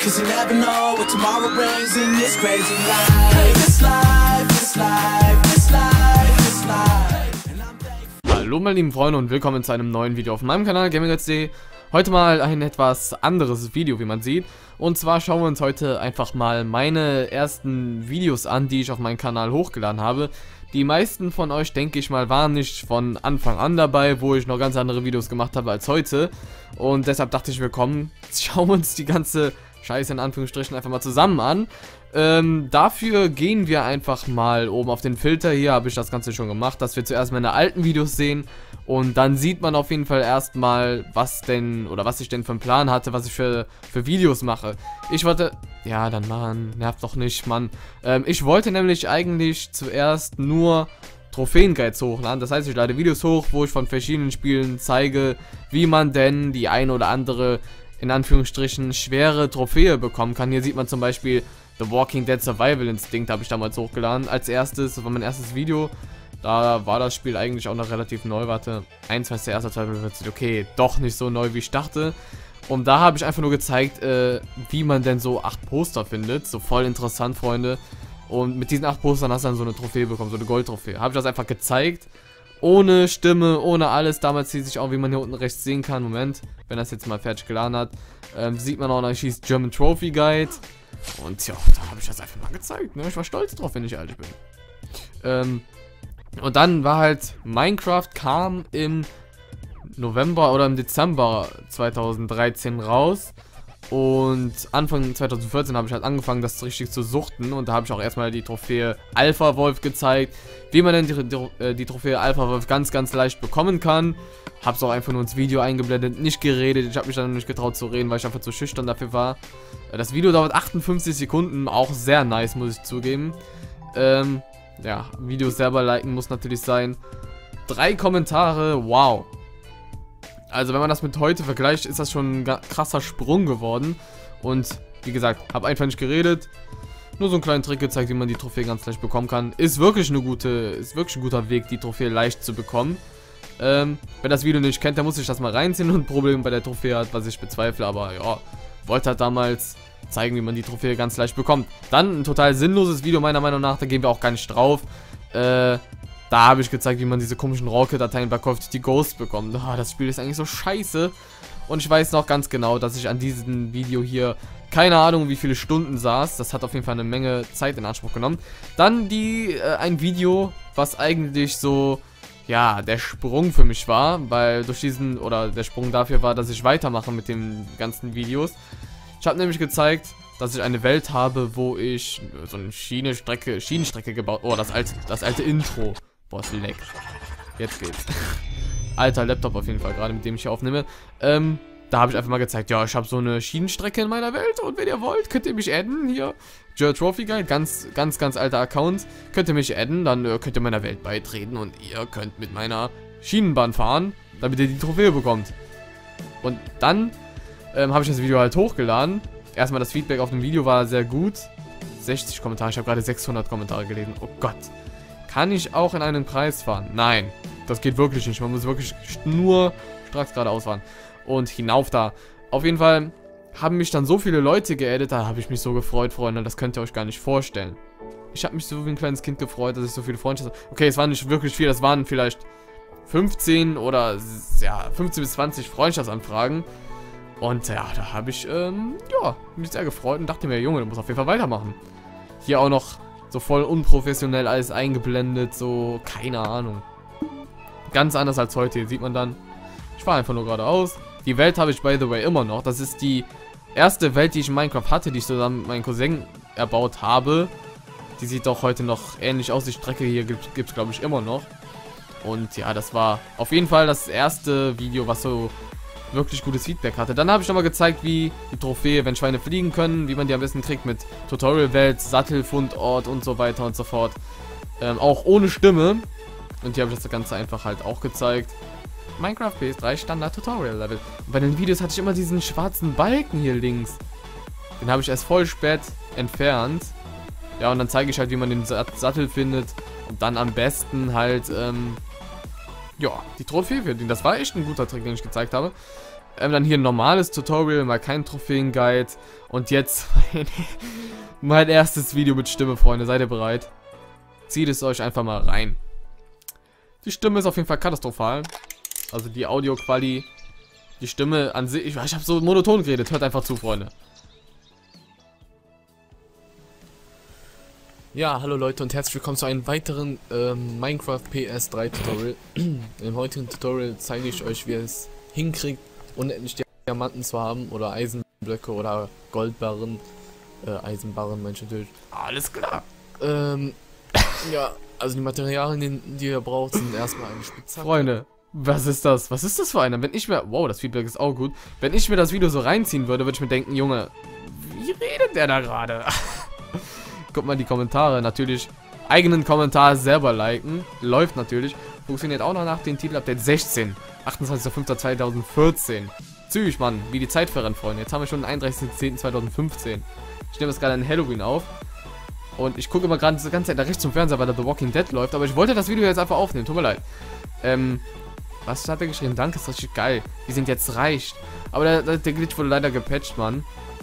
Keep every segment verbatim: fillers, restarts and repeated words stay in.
'cause you never know what tomorrow brings in this crazy life. Hey, this life, this life, this life, this life. And I'm thankful. Hallo meine lieben Freunde und willkommen zu einem neuen Video auf meinem Kanal GamingGuides.de. Heute mal ein etwas anderes Video, wie man sieht. Und zwar schauen wir uns heute einfach mal meine ersten Videos an, die ich auf meinen Kanal hochgeladen habe. Die meisten von euch, denke ich mal, waren nicht von Anfang an dabei, wo ich noch ganz andere Videos gemacht habe als heute. Und deshalb dachte ich, wir kommen, schauen wir uns die ganze Scheiße in Anführungsstrichen einfach mal zusammen an. Ähm, dafür gehen wir einfach mal oben auf den Filter. Hier habe ich das Ganze schon gemacht, dass wir zuerst meine alten Videos sehen. Und dann sieht man auf jeden Fall erstmal, was denn, oder was ich denn für einen Plan hatte, was ich für, für Videos mache. Ich wollte, ja, dann Mann, nervt doch nicht, Mann. Ähm, ich wollte nämlich eigentlich zuerst nur Trophäen-Guides hochladen. Das heißt, ich lade Videos hoch, wo ich von verschiedenen Spielen zeige, wie man denn die ein oder andere, in Anführungsstrichen, schwere Trophäe bekommen kann. Hier sieht man zum Beispiel The Walking Dead Survival Instinct, habe ich damals hochgeladen als erstes. Das war mein erstes Video. Da war das Spiel eigentlich auch noch relativ neu. Warte, eins war der erste, zwei wird okay, doch nicht so neu, wie ich dachte. Und da habe ich einfach nur gezeigt, äh, wie man denn so acht Poster findet. So voll interessant, Freunde. Und mit diesen acht Postern hast du dann so eine Trophäe bekommen, so eine Goldtrophäe. Habe ich das einfach gezeigt. Ohne Stimme, ohne alles. Damals hieß ich auch, wie man hier unten rechts sehen kann. Moment, wenn das jetzt mal fertig geladen hat. Ähm, sieht man auch noch, ich hieß German Trophy Guide. Und ja, da habe ich das einfach mal gezeigt. Ne? Ich war stolz drauf, wenn ich ehrlich bin. Ähm, und dann war halt, Minecraft kam im November oder im Dezember zweitausenddreizehn raus. Und Anfang zweitausendvierzehn habe ich halt angefangen, das richtig zu suchten. Und da habe ich auch erstmal die Trophäe Alpha Wolf gezeigt, wie man denn die, die, die Trophäe Alpha Wolf ganz, ganz leicht bekommen kann. Habe es auch einfach nur ins Video eingeblendet, nicht geredet. Ich habe mich dann nicht getraut zu reden, weil ich einfach zu schüchtern dafür war. Das Video dauert achtundfünfzig Sekunden, auch sehr nice, muss ich zugeben. Ähm, ja, Videos selber liken muss natürlich sein. Drei Kommentare, wow. Also wenn man das mit heute vergleicht, ist das schon ein krasser Sprung geworden. Und wie gesagt, habe einfach nicht geredet. Nur so einen kleinen Trick gezeigt, wie man die Trophäe ganz leicht bekommen kann. Ist wirklich eine gute, ist wirklich ein guter Weg, die Trophäe leicht zu bekommen. Ähm, wer das Video nicht kennt, der muss sich das mal reinziehen und ein Problem bei der Trophäe hat, was ich bezweifle. Aber ja, wollte halt damals zeigen, wie man die Trophäe ganz leicht bekommt. Dann ein total sinnloses Video meiner Meinung nach, da gehen wir auch gar nicht drauf. Äh... Da habe ich gezeigt, wie man diese komischen Rocket-Dateien bei Call of Duty Ghost bekommt. Oh, das Spiel ist eigentlich so scheiße. Und ich weiß noch ganz genau, dass ich an diesem Video hier, keine Ahnung wie viele Stunden saß. Das hat auf jeden Fall eine Menge Zeit in Anspruch genommen. Dann die, äh, ein Video, was eigentlich so, ja, der Sprung für mich war. Weil durch diesen, oder der Sprung dafür war, dass ich weitermache mit den ganzen Videos. Ich habe nämlich gezeigt, dass ich eine Welt habe, wo ich so eine Schienenstrecke, Schienenstrecke gebaut. Oh, das alte, das alte Intro. Boah, es leckt. Jetzt geht's. Alter Laptop auf jeden Fall, gerade mit dem ich hier aufnehme. Ähm, da habe ich einfach mal gezeigt, ja, ich habe so eine Schienenstrecke in meiner Welt und wenn ihr wollt, könnt ihr mich adden. Hier, German Trophy Guide, ganz, ganz, ganz alter Account. Könnt ihr mich adden, dann äh, könnt ihr meiner Welt beitreten und ihr könnt mit meiner Schienenbahn fahren, damit ihr die Trophäe bekommt. Und dann ähm, habe ich das Video halt hochgeladen. Erstmal das Feedback auf dem Video war sehr gut. sechzig Kommentare, ich habe gerade sechshundert Kommentare gelesen. Oh Gott. Kann ich auch in einen Preis fahren? Nein, das geht wirklich nicht. Man muss wirklich nur stracks geradeaus fahren. Und hinauf da. Auf jeden Fall haben mich dann so viele Leute geaddet. Da habe ich mich so gefreut, Freunde. Das könnt ihr euch gar nicht vorstellen. Ich habe mich so wie ein kleines Kind gefreut, dass ich so viele Freundschaften... Okay, es waren nicht wirklich viele. Das waren vielleicht fünfzehn oder ja, fünfzehn bis zwanzig Freundschaftsanfragen. Und ja, da habe ich ähm, ja, mich sehr gefreut und dachte mir, Junge, du musst auf jeden Fall weitermachen. Hier auch noch so voll unprofessionell alles eingeblendet, so, keine Ahnung. Ganz anders als heute, hier sieht man dann. Ich fahre einfach nur geradeaus. Die Welt habe ich, by the way, immer noch. Das ist die erste Welt, die ich in Minecraft hatte, die ich zusammen mit meinem Cousin erbaut habe. Die sieht doch heute noch ähnlich aus. Die Strecke hier gibt es, glaube ich, immer noch. Und ja, das war auf jeden Fall das erste Video, was so wirklich gutes Feedback hatte. Dann habe ich nochmal gezeigt, wie die Trophäe, wenn Schweine fliegen können, wie man die am besten kriegt mit Tutorial-Welt, Sattelfundort und so weiter und so fort. Ähm, auch ohne Stimme. Und hier habe ich das Ganze einfach halt auch gezeigt. Minecraft P S drei Standard Tutorial Level. Und bei den Videos hatte ich immer diesen schwarzen Balken hier links. Den habe ich erst voll spät entfernt. Ja, und dann zeige ich halt, wie man den Sattel findet. Und dann am besten halt, ähm, ja, die Trophäe für den. Das war echt ein guter Trick, den ich gezeigt habe. Ähm, dann hier ein normales Tutorial, mal kein Trophäen-Guide. Und jetzt mein, mein erstes Video mit Stimme, Freunde. Seid ihr bereit? Zieht es euch einfach mal rein. Die Stimme ist auf jeden Fall katastrophal. Also die Audio-Quali, die Stimme an sich. Ich, ich habe so monoton geredet. Hört einfach zu, Freunde. Ja, hallo Leute und herzlich willkommen zu einem weiteren ähm, Minecraft P S drei Tutorial. Im heutigen Tutorial zeige ich euch, wie ihr es hinkriegt, unendlich Diamanten zu haben oder Eisenblöcke oder Goldbarren, äh, Eisenbarren, Mensch natürlich. Alles klar. Ähm, ja, also die Materialien, die ihr braucht, sind erstmal eine Spitzhacke. Freunde, was ist das? Was ist das für einer? Wenn ich mir, wow, das Feedback ist auch gut. Wenn ich mir das Video so reinziehen würde, würde ich mir denken, Junge, wie redet der da gerade? Guckt mal in die Kommentare. Natürlich eigenen Kommentar selber liken. Läuft natürlich. Funktioniert auch noch nach dem Titel-Update sechzehn. achtundzwanzigster fünfter zweitausendvierzehn. Zügig, Mann. Wie die Zeit verrennt, Freunde. Jetzt haben wir schon den einunddreißigsten zehnten zweitausendfünfzehn. Ich nehme das gerade an Halloween auf. Und ich gucke immer gerade die ganze Zeit nach rechts zum Fernseher, weil da The Walking Dead läuft. Aber ich wollte das Video jetzt einfach aufnehmen. Tut mir leid. Ähm, was hat er geschrieben? Danke, ist richtig geil. Die sind jetzt reich. Aber der, der, der Glitch wurde leider gepatcht, Mann.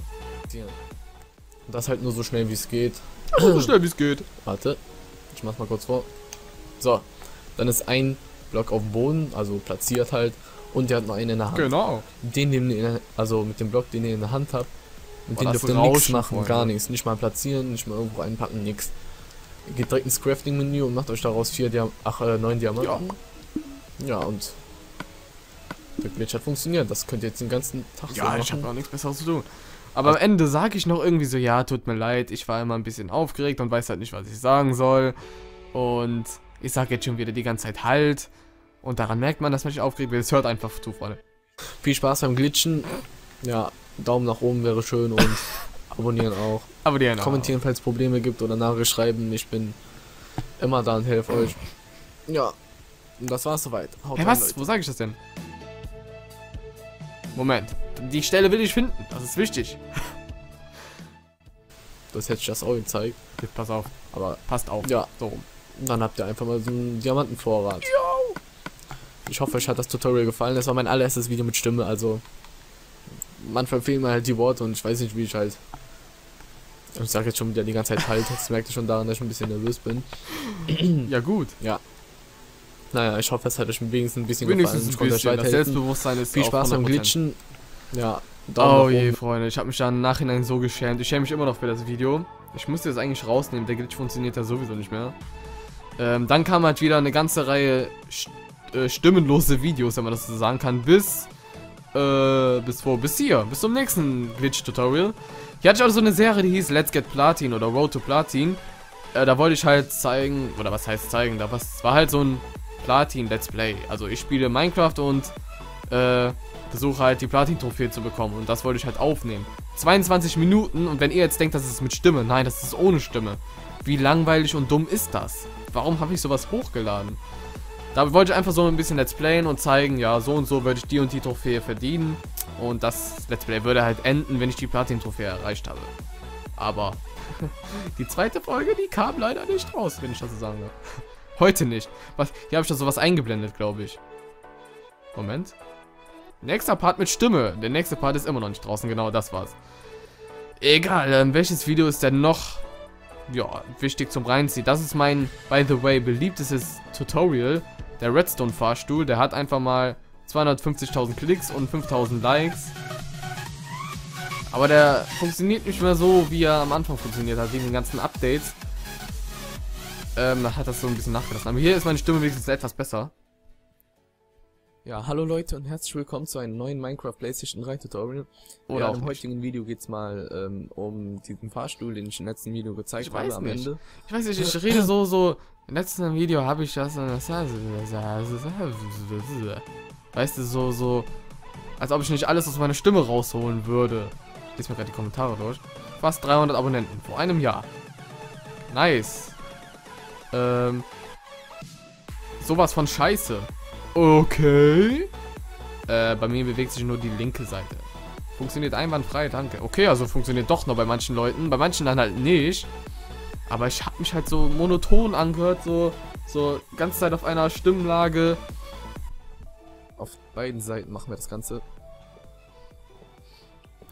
Und das halt nur so schnell wie es geht. So schnell wie es geht. Warte, ich mach's mal kurz vor. So, dann ist ein Block auf dem Boden, also platziert halt, und der hat noch einen in der Hand. Genau. Den, den ihr in der, also mit dem Block, den ihr in der Hand habt, mit Boah, dem das dürft ihr nichts Rauschen, machen, Freunde. gar nichts. Nicht mal platzieren, nicht mal irgendwo einpacken, nix. Ihr geht direkt ins Crafting-Menü und macht euch daraus vier Diam ach, äh, neun Diamanten. Ja. Ja, und der Glitch hat funktioniert. Das könnt ihr jetzt den ganzen Tag so Ja, machen. ich habe auch nichts Besseres zu tun. Aber am Ende sage ich noch irgendwie so, ja, tut mir leid, ich war immer ein bisschen aufgeregt und weiß halt nicht, was ich sagen soll. Und ich sage jetzt schon wieder die ganze Zeit halt. Und daran merkt man, dass man sich aufgeregt wird. Es hört einfach zu, Freunde. Viel Spaß beim Glitchen. Ja, Daumen nach oben wäre schön und abonnieren auch. Aber die genau. Kommentieren, falls es Probleme gibt oder Nachricht schreiben. Ich bin immer da und helfe euch. Ja, und das war's soweit. Haut Hey, rein, was? Leute. Wo sage ich das denn? Moment. Die Stelle will ich finden. Das ist wichtig. Das hätte ich das auch gezeigt. Jetzt pass auf. Aber Passt auf. ja, So rum. dann habt ihr einfach mal so einen Diamantenvorrat. Ich hoffe, euch hat das Tutorial gefallen. Das war mein allererstes Video mit Stimme, also manchmal fehlen mir halt die Worte und ich weiß nicht, wie ich halt. Ich sage jetzt schon wieder die ganze Zeit halt. Das merkt ihr schon daran, dass ich ein bisschen nervös bin. Ja, gut. Ja. Naja, ich hoffe, es hat euch wenigstens ein bisschen Wenigstens gefallen. ein Ich konnte euch bisschen. Das weiterhelfen. Selbstbewusstsein ist Viel auf Spaß beim hundert Prozent. Glitchen. Ja. Daumen Oh nach je, oben. Freunde, ich habe mich da im Nachhinein so geschämt. Ich schäme mich immer noch für das Video. Ich musste das eigentlich rausnehmen, der Glitch funktioniert ja sowieso nicht mehr. Ähm, dann kam halt wieder eine ganze Reihe st äh, stimmenlose Videos, wenn man das so sagen kann, bis, äh, bis wo? Bis hier, bis zum nächsten Glitch-Tutorial. Hier hatte ich auch so eine Serie, die hieß Let's Get Platin oder Road to Platin. Äh, da wollte ich halt zeigen, oder was heißt zeigen, da was war halt so ein Platin-Let's Play. Also ich spiele Minecraft und, äh, versuche halt die Platin-Trophäe zu bekommen und das wollte ich halt aufnehmen. zweiundzwanzig Minuten und wenn ihr jetzt denkt, das ist mit Stimme, nein, das ist ohne Stimme. Wie langweilig und dumm ist das? Warum habe ich sowas hochgeladen? Da wollte ich einfach so ein bisschen Let's Playen und zeigen, ja, so und so würde ich die und die Trophäe verdienen und das Let's Play würde halt enden, wenn ich die Platin-Trophäe erreicht habe. Aber die zweite Folge, die kam leider nicht raus, wenn ich das so sagen will. Heute nicht. Was, hier habe ich da sowas eingeblendet, glaube ich. Moment. Nächster Part mit Stimme. Der nächste Part ist immer noch nicht draußen. Genau, das war's. Egal, ähm, welches Video ist denn noch, ja, wichtig zum Reinziehen? Das ist mein, by the way, beliebtestes Tutorial. Der Redstone-Fahrstuhl. Der hat einfach mal zweihundertfünfzigtausend Klicks und fünftausend Likes. Aber der funktioniert nicht mehr so, wie er am Anfang funktioniert hat, wegen den ganzen Updates. Ähm, da hat das so ein bisschen nachgelassen. Aber hier ist meine Stimme wenigstens etwas besser. Ja, hallo Leute und herzlich willkommen zu einem neuen Minecraft PlayStation drei Tutorial. Oder ja, auch im nicht. heutigen Video geht's mal ähm, um diesen Fahrstuhl, den ich im letzten Video gezeigt Ich habe weiß am nicht. Ende. Ich weiß nicht, ich rede so, so. Im letzten Video habe ich das. Weißt du, so, so. Als ob ich nicht alles aus meiner Stimme rausholen würde. Ich lese mir gerade die Kommentare durch. Fast dreihundert Abonnenten. Vor einem Jahr. Nice. Ähm. Sowas von Scheiße. Okay. Äh, bei mir bewegt sich nur die linke Seite. Funktioniert einwandfrei, danke. Okay, also funktioniert doch noch bei manchen Leuten. Bei manchen dann halt nicht. Aber ich habe mich halt so monoton angehört, so, so ganze Zeit auf einer Stimmlage. Auf beiden Seiten machen wir das Ganze.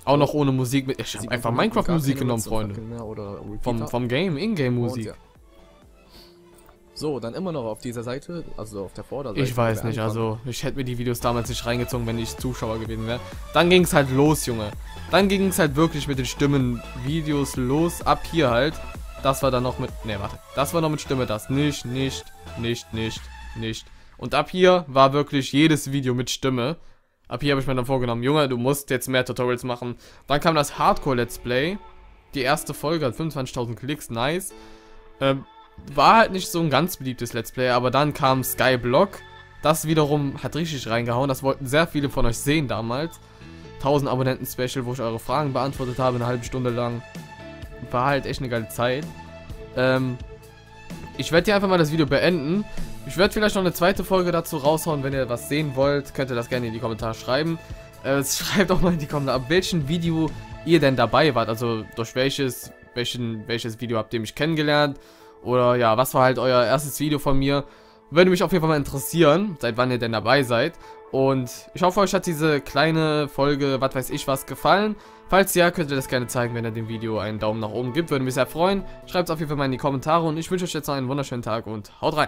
Auch noch ohne Musik. Mit, ich habe Sieht einfach man von Minecraft-Musik gar keine genommen, Nutzung, Freunde. viel mehr oder Vom, Repeater. vom Game, Und Ingame-Musik. ja. So, dann immer noch auf dieser Seite, also auf der Vorderseite. Ich weiß wo wir nicht, anfangen. also ich hätte mir die Videos damals nicht reingezogen, wenn ich Zuschauer gewesen wäre. Dann ging es halt los, Junge. Dann ging es halt wirklich mit den Stimmen-Videos los, ab hier halt. Das war dann noch mit, ne, warte, das war noch mit Stimme, das nicht, nicht, nicht, nicht, nicht. Und ab hier war wirklich jedes Video mit Stimme. Ab hier habe ich mir dann vorgenommen, Junge, du musst jetzt mehr Tutorials machen. Dann kam das Hardcore-Let's Play. Die erste Folge hat fünfundzwanzigtausend Klicks, nice. Ähm, war halt nicht so ein ganz beliebtes Let's Play, aber dann kam Skyblock. Das wiederum hat richtig reingehauen. Das wollten sehr viele von euch sehen damals. tausend Abonnenten-Special, wo ich eure Fragen beantwortet habe, eine halbe Stunde lang. War halt echt eine geile Zeit. Ähm, ich werde hier einfach mal das Video beenden. Ich werde vielleicht noch eine zweite Folge dazu raushauen. Wenn ihr was sehen wollt, könnt ihr das gerne in die Kommentare schreiben. Äh, schreibt auch mal in die Kommentare, ab welchem Video ihr denn dabei wart. Also durch welches, welchen, welches Video habt ihr mich kennengelernt. Oder ja, was war halt euer erstes Video von mir? Würde mich auf jeden Fall mal interessieren, seit wann ihr denn dabei seid. Und ich hoffe, euch hat diese kleine Folge, was weiß ich was, gefallen. Falls ja, könnt ihr das gerne zeigen, wenn ihr dem Video einen Daumen nach oben gibt. Würde mich sehr freuen. Schreibt es auf jeden Fall mal in die Kommentare und ich wünsche euch jetzt noch einen wunderschönen Tag und haut rein.